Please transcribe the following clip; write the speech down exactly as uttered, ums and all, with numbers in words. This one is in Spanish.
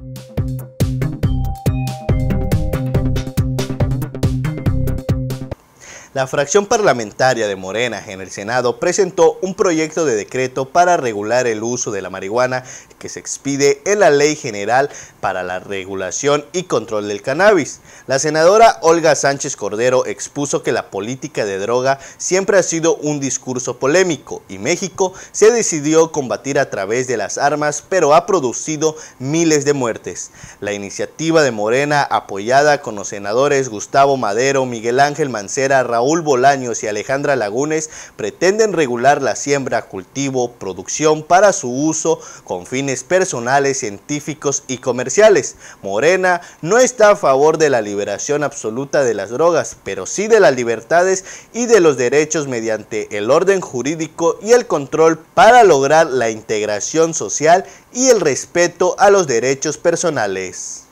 La fracción parlamentaria de Morena en el Senado presentó un proyecto de decreto para regular el uso de la marihuana que se expide en la Ley General para la Regulación y Control del Cannabis. La senadora Olga Sánchez Cordero expuso que la política de droga siempre ha sido un discurso polémico y México se decidió combatir a través de las armas, pero ha producido miles de muertes. La iniciativa de Morena, apoyada con los senadores Gustavo Madero, Miguel Ángel Mancera, Raúl Raúl Bolaños y Alejandra Lagunes, pretenden regular la siembra, cultivo, producción para su uso con fines personales, científicos y comerciales. Morena no está a favor de la liberación absoluta de las drogas, pero sí de las libertades y de los derechos mediante el orden jurídico y el control para lograr la integración social y el respeto a los derechos personales.